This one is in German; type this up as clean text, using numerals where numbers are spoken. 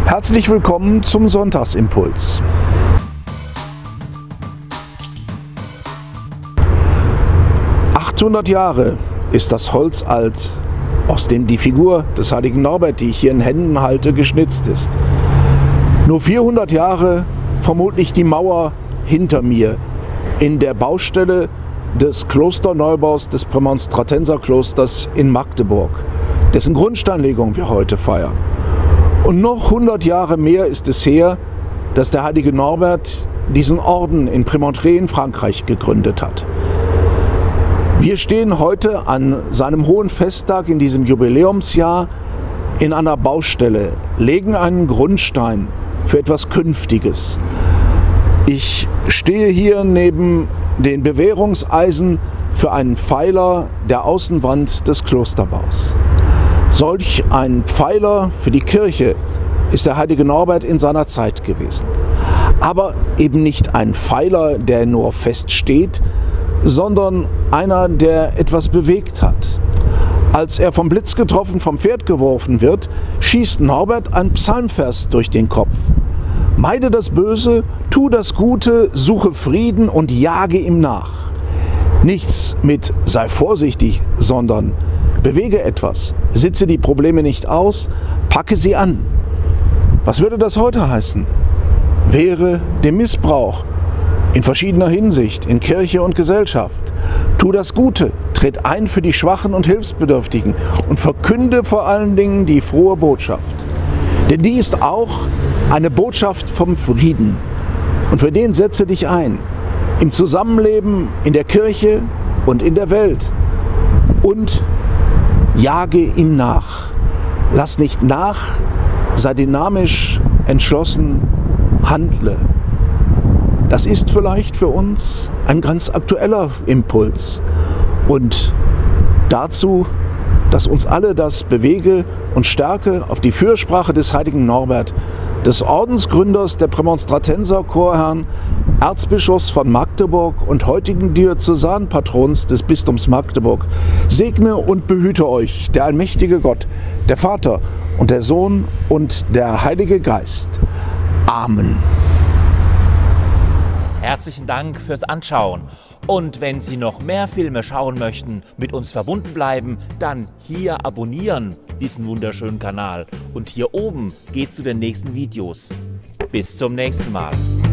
Herzlich willkommen zum Sonntagsimpuls. »800 Jahre ist das Holz alt, aus dem die Figur des heiligen Norbert, die ich hier in Händen halte, geschnitzt ist. Nur 400 Jahre vermutlich die Mauer hinter mir in der Baustelle des Klosterneubaus des Prämonstratenserklosters in Magdeburg, dessen Grundsteinlegung wir heute feiern. Und noch 100 Jahre mehr ist es her, dass der heilige Norbert diesen Orden in Prémontré in Frankreich gegründet hat. Wir stehen heute an seinem hohen Festtag in diesem Jubiläumsjahr in einer Baustelle, legen einen Grundstein für etwas Künftiges. Ich stehe hier neben den Bewährungseisen für einen Pfeiler der Außenwand des Klosterbaus. Solch ein Pfeiler für die Kirche ist der heilige Norbert in seiner Zeit gewesen. Aber eben nicht ein Pfeiler, der nur fest steht, sondern einer, der etwas bewegt hat. Als er vom Blitz getroffen vom Pferd geworfen wird, schießt Norbert ein Psalmvers durch den Kopf. Meide das Böse, tu das Gute, suche Frieden und jage ihm nach. Nichts mit sei vorsichtig, sondern bewege etwas, sitze die Probleme nicht aus, packe sie an. Was würde das heute heißen? Wehre dem Missbrauch in verschiedener Hinsicht, in Kirche und Gesellschaft. Tu das Gute, tritt ein für die Schwachen und Hilfsbedürftigen und verkünde vor allen Dingen die frohe Botschaft. Denn die ist auch eine Botschaft vom Frieden. Und für den setze dich ein, im Zusammenleben, in der Kirche und in der Welt. Und jage ihm nach. Lass nicht nach, sei dynamisch, entschlossen, handle. Das ist vielleicht für uns ein ganz aktueller Impuls. Und dazu, dass uns alle das bewege und stärke auf die Fürsprache des heiligen Norbert, des Ordensgründers der Prämonstratenser Chorherren, Erzbischofs von Magdeburg und heutigen Diözesanpatrons des Bistums Magdeburg, segne und behüte euch der allmächtige Gott, der Vater und der Sohn und der Heilige Geist. Amen. Herzlichen Dank fürs Anschauen. Und wenn Sie noch mehr Filme schauen möchten, mit uns verbunden bleiben, dann hier abonnieren diesen wunderschönen Kanal. Und hier oben geht's zu den nächsten Videos. Bis zum nächsten Mal.